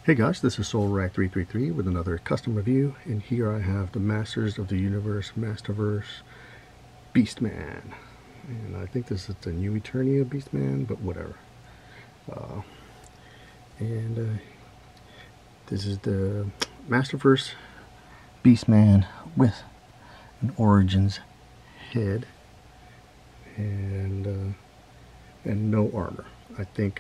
Hey guys, this is SoulRack333 with another custom review, and here I have the Masters of the Universe Masterverse Beastman. And I think this is the new Eternia Beastman, but whatever. This is the Masterverse Beastman with an Origins head and no armor. I think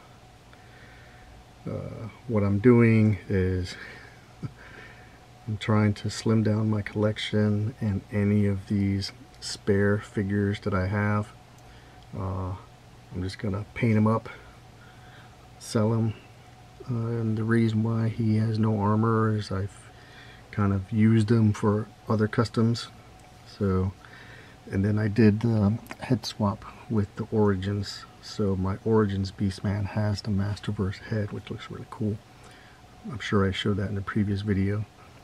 what I'm doing is I'm trying to slim down my collection, and any of these spare figures that I have, I'm just gonna paint them up, sell them. And the reason why he has no armor is I've kind of used him for other customs. So, and then I did the head swap with the Origins. So my Origins Beastman has the Masterverse head, which looks really cool. I'm sure I showed that in the previous video.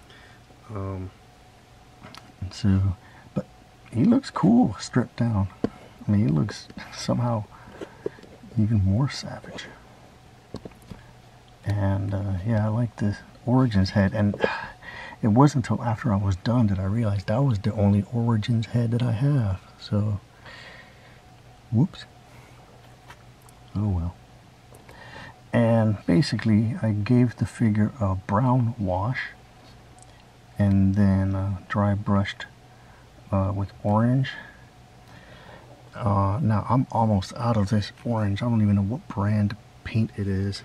But he looks cool stripped down. I mean, he looks somehow even more savage. And yeah, I like the Origins head. And it wasn't until after I was done that I realized that was the only Origins head that I have. So, whoops. Oh well. And basically I gave the figure a brown wash and then dry brushed with orange. Now I'm almost out of this orange. I don't even know what brand paint it is.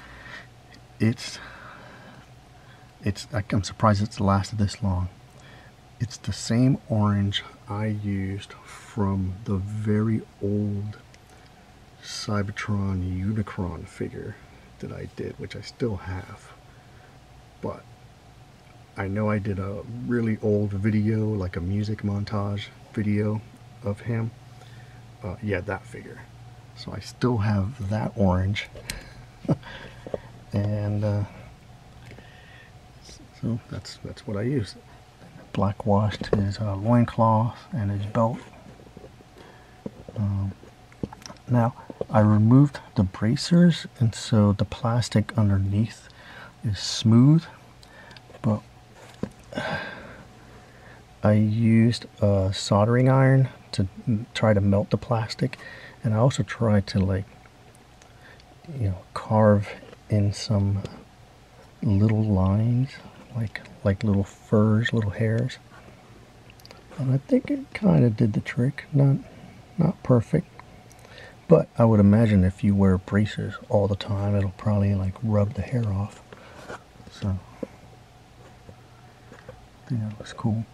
I'm surprised it's lasted this long. It's the same orange I used from the very old Cybertron Unicron figure that I did, which I still have. But I know I did a really old video, like a music montage video of him. Yeah, that figure. So I still have that orange. And so that's what I used. Black washed his loincloth and his belt. Now I removed the bracers, and so the plastic underneath is smooth, but I used a soldering iron to try to melt the plastic, and I also tried to carve in some little lines, like little furs, little hairs, and I think it kind of did the trick. Not perfect, but I would imagine if you wear bracers all the time, it'll probably rub the hair off. So I think that looks cool.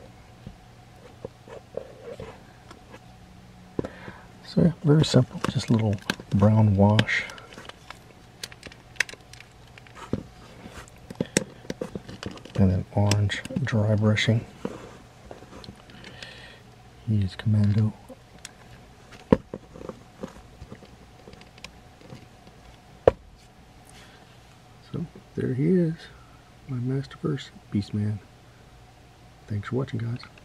So yeah, very simple, just a little brown wash. And then orange dry brushing. Use Commando. So there he is, my Masterverse Beastman. Thanks for watching, guys.